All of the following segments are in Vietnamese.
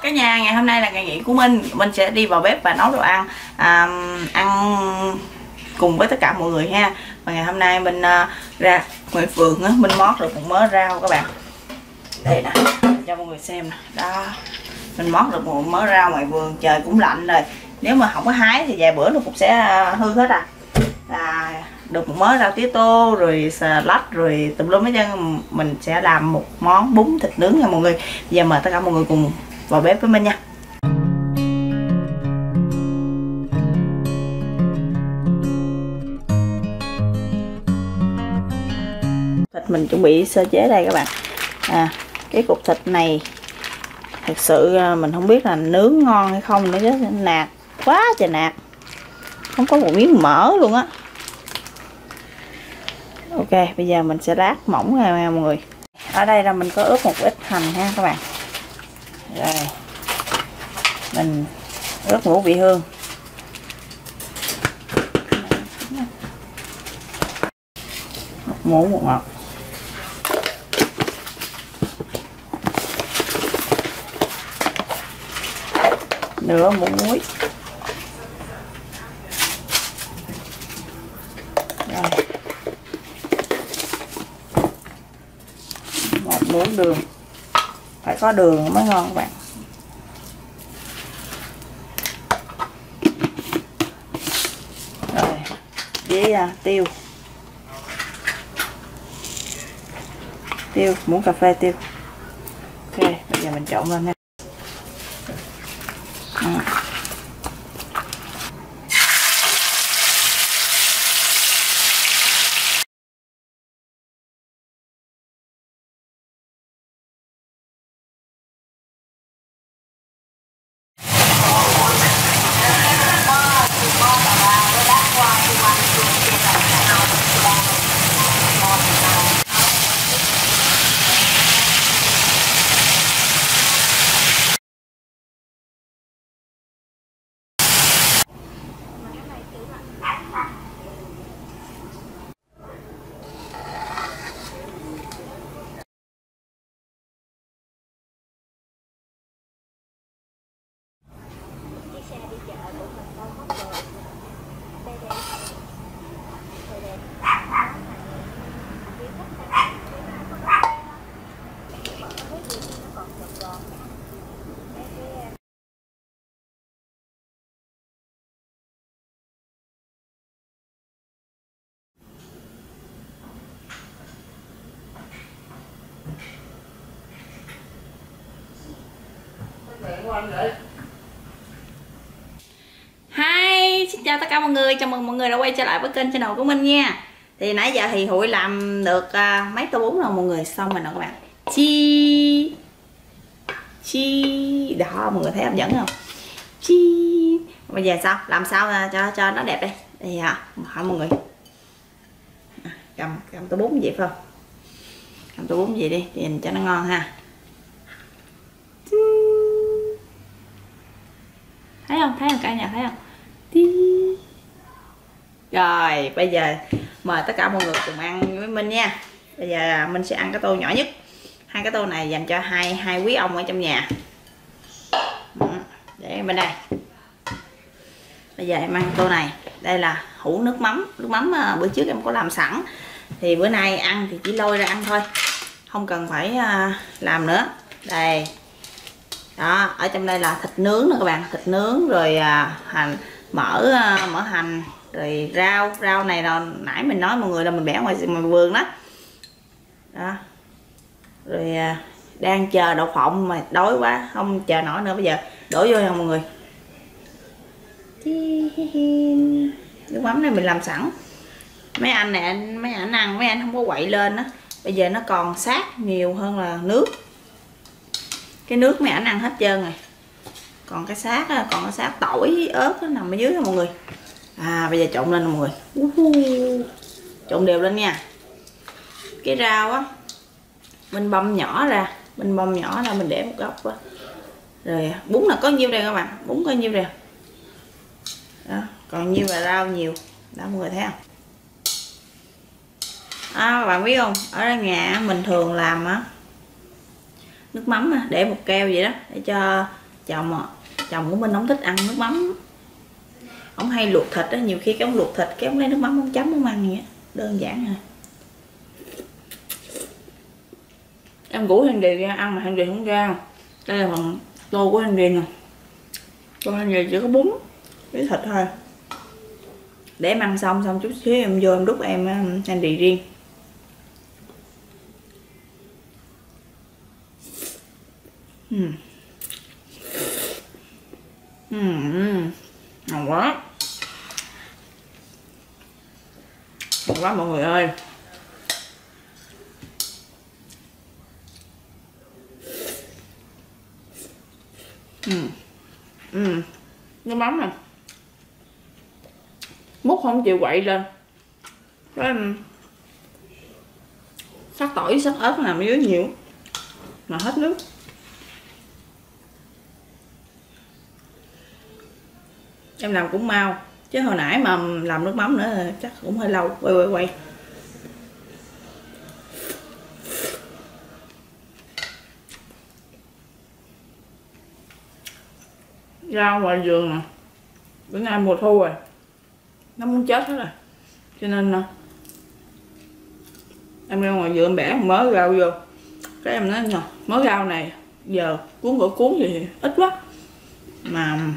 cả nhà, ngày hôm nay là ngày nghỉ của mình sẽ đi vào bếp và nấu đồ ăn ăn cùng với tất cả mọi người ha. Và ngày hôm nay mình ra ngoài vườn á, mình mót được một mớ rau các bạn. Đây nè, cho mọi người xem nè. Đó, mình mót được một mớ rau ngoài vườn, trời cũng lạnh rồi. Nếu mà không có hái thì vài bữa nó cũng sẽ hư hết được một mớ rau tía tô rồi xà lách rồi tùm lum hết trơn. Mình sẽ làm một món bún thịt nướng nha mọi người. Bây giờ mời tất cả mọi người cùng vào bếp với mình nha. Thịt mình chuẩn bị sơ chế đây các bạn. Cái cục thịt này thật sự mình không biết là nướng ngon hay không nữa chứ, nạc quá trời nạc, không có một miếng mỡ luôn á. Ok, bây giờ mình sẽ lát mỏng ra nha mọi người. Ở đây là mình có ướp một ít hành ha các bạn. Rồi mình ướp ngũ vị hương, một muỗng bột ngọt, nửa muỗng muối, rồi một muỗng đường, phải có đường mới ngon các bạn. Rồi với tiêu muỗng cà phê tiêu. Ok, bây giờ mình trộn lên nha. Hi, xin chào tất cả mọi người, chào mừng mọi người đã quay trở lại với kênh channel của mình nha. Thì nãy giờ thì Hụi làm được mấy tô bún rồi mọi người, xong rồi nè các bạn. Chi đó, mọi người thấy hấp dẫn không? Chi. Bây giờ sao? Làm sao cho nó đẹp đây. Đây hỏi mọi người. Cầm tô bún gì phải không? Cầm tô bún gì đi, nhìn cho nó ngon ha. Thấy không cả nhà, thấy không? Rồi bây giờ mời tất cả mọi người cùng ăn với mình nha. Bây giờ mình sẽ ăn cái tô nhỏ nhất. Hai cái tô này dành cho hai quý ông ở trong nhà. Để bên đây. Bây giờ em ăn tô này. Đây là hũ nước mắm bữa trước em có làm sẵn. Thì bữa nay ăn thì chỉ lôi ra ăn thôi, không cần phải làm nữa. Đây. Đó, ở trong đây là thịt nướng nè các bạn, thịt nướng rồi hành, mỡ hành, rồi rau này là nãy mình nói mọi người là mình bẻ ngoài vườn đó. Đó. Rồi đang chờ đậu phộng mà đói quá không chờ nổi nữa, bây giờ đổ vô nha mọi người. Nước mắm này mình làm sẵn. Mấy anh này mấy anh ăn, mấy anh không có quậy lên đó. Bây giờ nó còn sát nhiều hơn là nước. Cái nước mấy ảnh ăn hết trơn rồi, còn cái xác tỏi ớt nó nằm ở dưới đó mọi người. Bây giờ trộn lên mọi người, trộn đều lên nha. Cái rau á mình băm nhỏ ra, mình để một góc á. Rồi bún là có nhiêu đây các bạn, bún có nhiêu đây đó, còn nhiêu là rau nhiều đó mọi người thấy không? Các bạn biết không, ở nhà mình thường làm á nước mắm để một keo vậy đó, để cho Chồng của mình không thích ăn nước mắm, ông hay luộc thịt á, nhiều khi cái ông luộc thịt cái ông lấy nước mắm ông chấm ông ăn vậy, đơn giản à. Em rủ Henry ra ăn mà Henry không ra. Đây là phần tô của Henry nè. Tô Henry chỉ có bún với thịt thôi. Để em ăn xong chút xíu em vô em đút em Henry riêng. Ngon quá. Ngon quá mọi người ơi. Nước mắm nè, múc không chịu quậy lên, cái sắc tỏi sắc ớt nằm dưới nhiều mà hết nước. Em làm cũng mau chứ hồi nãy mà làm nước mắm nữa chắc cũng hơi lâu. Quay rau ngoài vườn nè, bữa nay mùa thu rồi, nó muốn chết hết rồi, cho nên em ra ngoài vườn bẻ một mớ rau vô, cái em nói nè, mớ rau này giờ cuốn gỏi cuốn thì ít quá, mà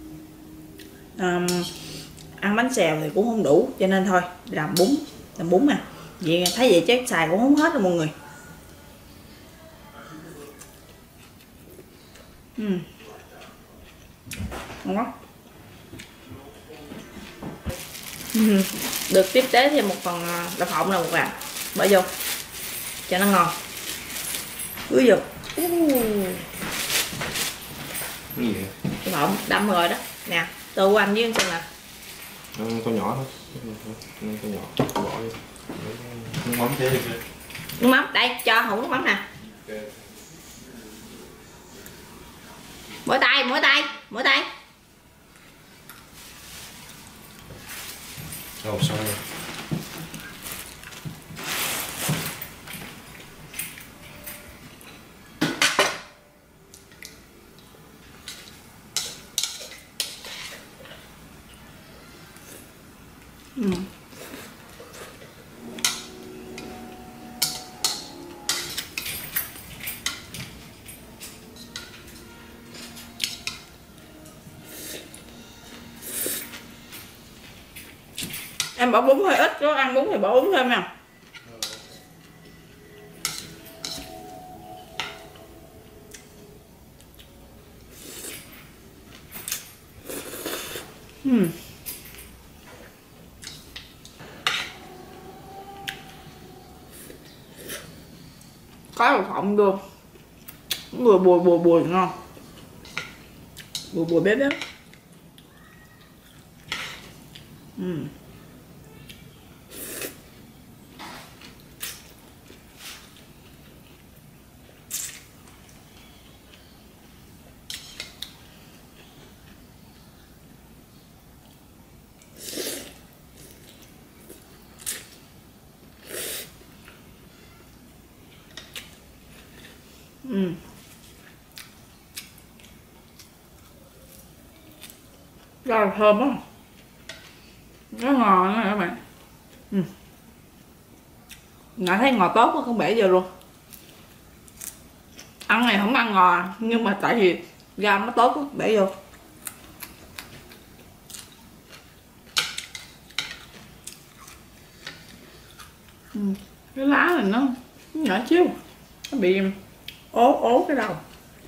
ăn bánh xèo thì cũng không đủ, cho nên thôi làm bún à. Vậy thấy vậy chắc xài cũng không hết rồi mọi người. Ngon quá. Được tiếp tế thêm một phần đậu phộng là một bạn bỏ vô cho nó ngon. Ui vô đậu phộng đậm rồi đó nè. Từ của anh với anh xem nè. Con nhỏ thôi, con nhỏ bỏ đi. Nước mắm thế đi. Nước mắm đây, cho hũ nước mắm nè. Mỗi tay. Rồi xong rồi. Em bỏ bún hơi ít, có ăn bún thì bỏ bún thêm nha. Có đậu phộng vô, vừa bùi ngon, bùi bếp. Rau thơm á, nó ngọt nữa các bạn. Ngại thấy ngọt tốt quá không bẻ vô luôn. Ăn này không ăn ngọt nhưng mà tại vì rau nó tốt quá bẻ vô. Cái lá này nó nhỏ xíu, nó bị ố cái đầu.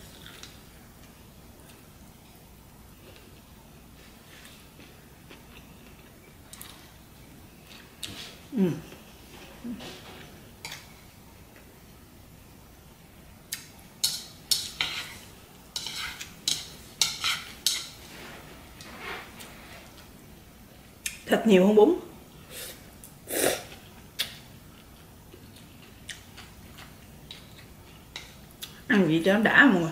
Thịt nhiều hơn bún. Ăn gì cho nó đã mọi người.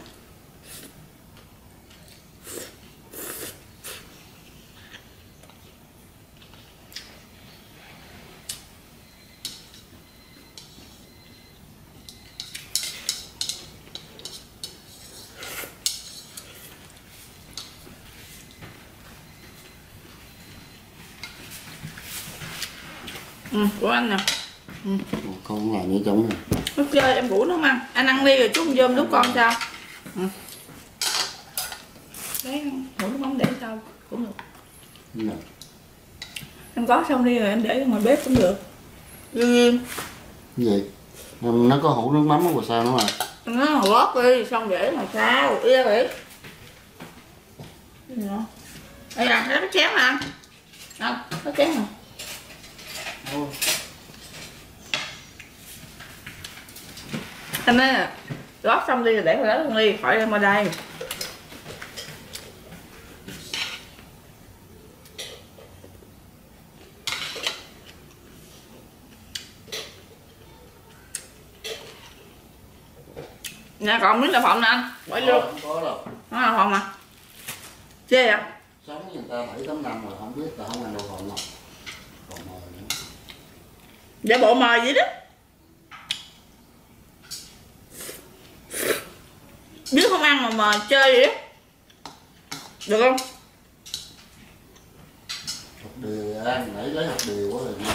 Của anh nè. Con là như giống này. Nó chơi em ngủ nó không ăn. Anh ăn đi rồi chút dơm đút con sao. Đấy, ngủ nước mắm để sao cũng được. Em có xong đi rồi em để ngoài bếp cũng được. Đương nhiên. Gì? Nó có hũ nước mắm của sao nữa mà. Nó gót đi xong để mà sao? Ý ra vậy. Đây là cái chén mà ăn. Không, cái chén mà. Anh nói là gót xong đi rồi để vào đó luôn đi, khỏi đem qua đây. Nè còn miếng đậu phộng nè anh, bỏ vô. Không có đâu. Nó đậu phộng mà. Chê vậy? Sống người ta 7-8 năm rồi không biết là không ăn đậu phộng nào. Còn mời nữa. Giả bộ mời vậy đó. Biết không ăn mà mời chơi vậy đó. Được không? Hột điều ăn, nãy lấy hột điều quá rồi.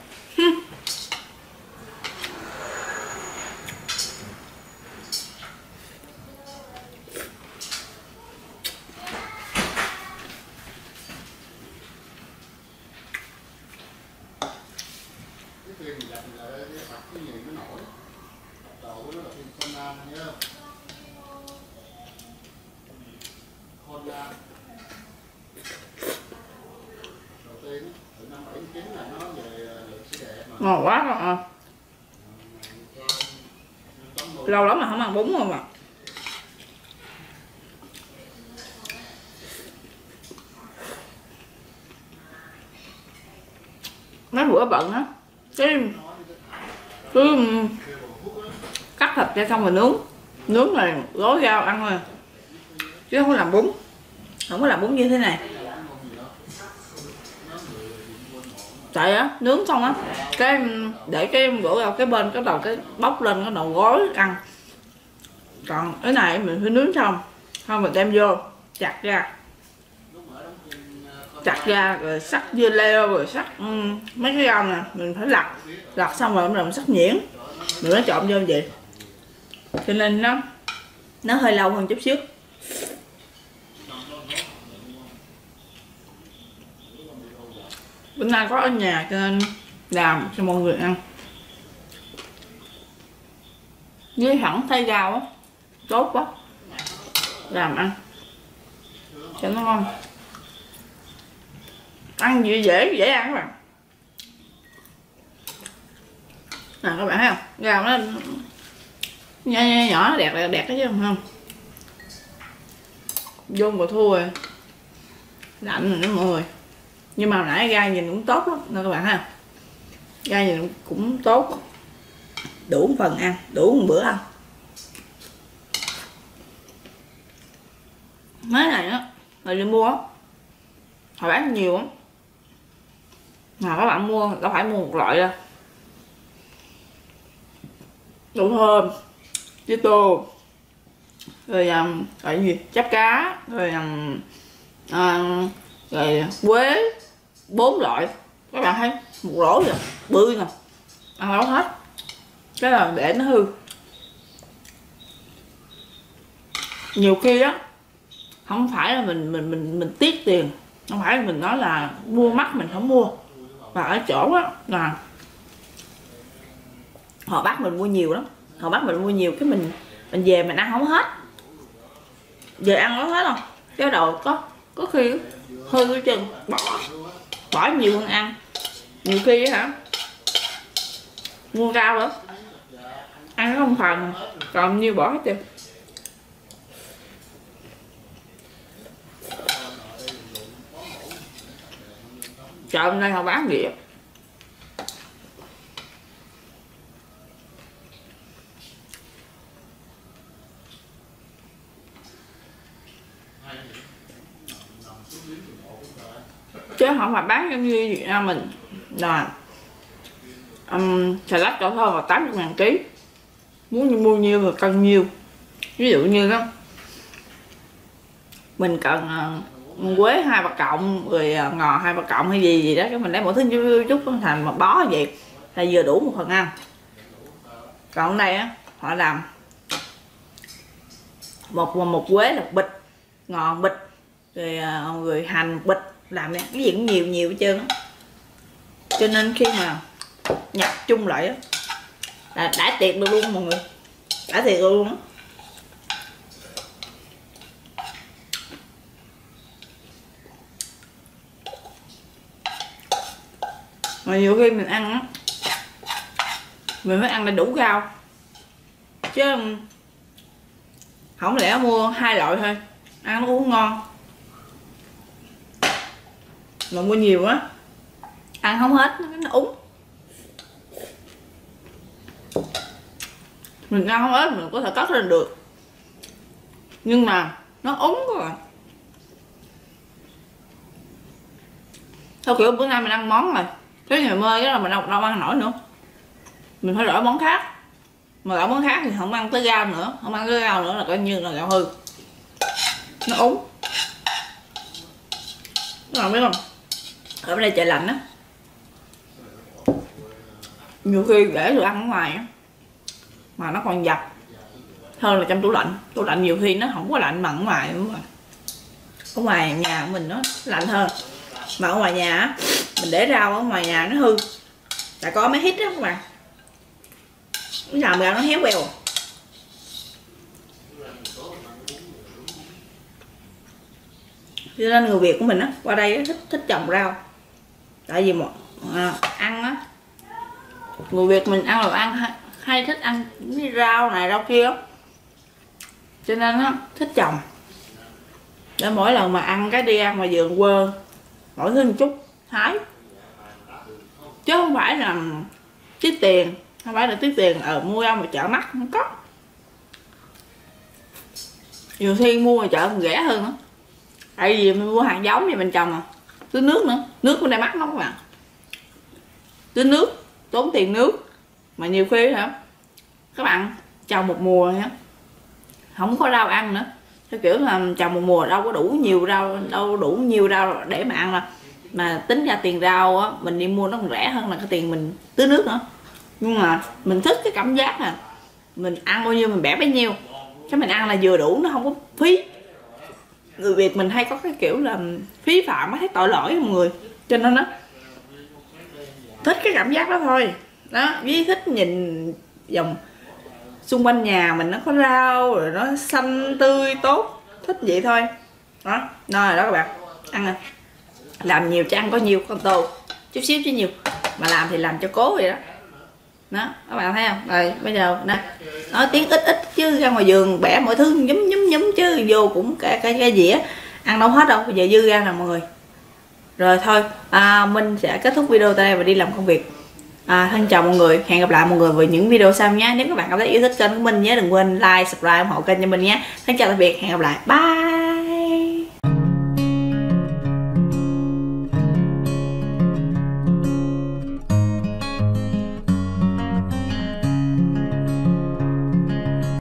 Ngon quá rồi à. Lâu lắm mà không ăn bún rồi mà. Mấy bữa bận á, cái cắt thịt ra xong rồi nướng này gói rau ăn thôi, chứ không có làm bún, không có làm bún như thế này. Tại á nướng xong á cái để cái bữa rau cái bên cái đầu cái bóc lên cái đầu gói ăn, còn cái này mình phải nướng xong mình đem vô chặt ra rồi sắc dưa leo rồi sắc mấy cái rau nè mình phải lặt xong rồi mình sắc nhuyễn mình mới trộn vô vậy, cho nên nó hơi lâu hơn chút xíu. Bữa nay có ở nhà cho nên làm cho mọi người ăn với hẳn thay rau á, tốt quá, làm ăn cho nó ngon, ăn gì dễ ăn các bạn. Nè các bạn thấy không, rau nó nhỏ đẹp cái chứ không vô mà thua rồi, lạnh rồi đó mọi người. Nhưng mà hồi nãy gai nhìn cũng tốt lắm nè các bạn thấy không, gai nhìn cũng tốt, đủ một phần ăn, đủ một bữa ăn. Mấy này á là đi mua á, họ bán nhiều lắm, mà các bạn mua đâu phải mua một loại đâu, đậu thơm với tô rồi gọi gì chắp cá rồi rồi quế, 4 loại các bạn thấy một rổ rồi bươi nè, ăn đâu hết, cái là để nó hư. Nhiều khi á không phải là mình tiếc tiền, không phải là mình nói là mua mắc mình không mua, và ở chỗ á là họ bắt mình mua nhiều lắm, họ bắt mình mua nhiều cái mình về mình ăn không hết, về ăn có hết không, cái đầu có khi hư cái chân bỏ nhiều hơn ăn. Nhiều khi hả mua rau nữa ăn không phần còn nhiêu bỏ hết trơn. Chợ hôm nay họ bán đĩa chứ không phải bán giống như Việt Nam mình là xà lách đậu thơm là 80.000 ký, muốn mua nhiêu thì cân nhiêu. Ví dụ như đó mình cần quế 2 bạc cộng, rồi ngò 2 bạc cộng hay gì gì đó, cái mình lấy mỗi thứ chút thành một bó như vậy là vừa đủ một phần ăn. Còn ở đây á họ làm một quế là bịch, ngò bịch, rồi hành bịch, làm cái gì cũng nhiều nhiều hết trơn á. Cho nên khi mà nhập chung lại á là đã tiệc được luôn mọi người, đã tiệc được luôn á. Mà nhiều khi mình ăn á, mình phải ăn đầy đủ rau, chứ không lẽ mua 2 loại thôi ăn nó cũng không ngon. Mà mua nhiều quá ăn không hết nó úng. Mình ăn không hết mình có thể cắt lên được, nhưng mà nó úng quá. Theo kiểu bữa nay mình ăn món rồi, cái ngày mai đó là mình đâu ăn nổi nữa, mình phải đổi món khác. Mà đổi món khác thì không ăn tới rau nữa, không ăn tới rau nữa là coi như là gạo hư, nó úng. Các bạn biết không, ở đây trời lạnh á, nhiều khi để đồ ăn ở ngoài á mà nó còn dập hơn là trong tủ lạnh. Tủ lạnh nhiều khi nó không có lạnh bằng ở ngoài, đúng rồi. Ở ngoài nhà của mình nó lạnh hơn, mà ở ngoài nhà á mình để rau ở ngoài nhà nó hư, tại có mấy hít đó các bạn, nó làm rau nó héo queo. Cho nên người Việt của mình á qua đây thích trồng rau, tại vì ăn á, người Việt mình ăn đồ ăn hay thích ăn cái rau này rau kia á, cho nên á thích trồng, để mỗi lần mà ăn cái đi ăn ngoài vườn quơ mỗi thứ một chút hái, chứ không phải là tiếc tiền, không phải là tiếc tiền ở mua rau mà chợ mắc không có. Nhiều khi mua ngoài chợ còn rẻ hơn nữa, tại vì mình mua hàng giống thì mình trồng à, tưới nước nữa, nước bên đây mắc lắm các bạn, tưới nước tốn tiền nước. Mà nhiều khi hả các bạn trồng một mùa nhá không có rau ăn nữa, theo kiểu là trồng một mùa đâu có đủ nhiều rau, đâu đủ nhiều rau để mà ăn, mà tính ra tiền rau á mình đi mua nó còn rẻ hơn là cái tiền mình tưới nước nữa. Nhưng mà mình thích cái cảm giác là mình ăn bao nhiêu mình bẻ bấy nhiêu, cái mình ăn là vừa đủ, nó không có phí. Người Việt mình hay có cái kiểu là phí phạm mới thấy tội lỗi mọi người, cho nên nó thích cái cảm giác đó thôi đó. Với thích nhìn dòng xung quanh nhà mình nó có rau rồi nó xanh tươi tốt, thích vậy thôi đó. Rồi đó các bạn, ăn nè, làm nhiều cho ăn có nhiều, con tô chút xíu chứ nhiều, mà làm thì làm cho cố vậy đó. Đó các bạn thấy không? Rồi bây giờ nè, nói tiếng ít ít chứ ra ngoài vườn bẻ mọi thứ nhúm chứ vô cũng cái dĩa ăn đâu hết đâu, bây giờ dư ra nè mọi người. Rồi thôi mình sẽ kết thúc video tại đây và đi làm công việc. Thân chào mọi người, hẹn gặp lại mọi người vào những video sau nhé. Nếu các bạn cảm thấy yêu thích kênh của mình nhớ đừng quên like, subscribe, ủng hộ kênh cho mình nhé. Thân chào tạm biệt, hẹn gặp lại, bye.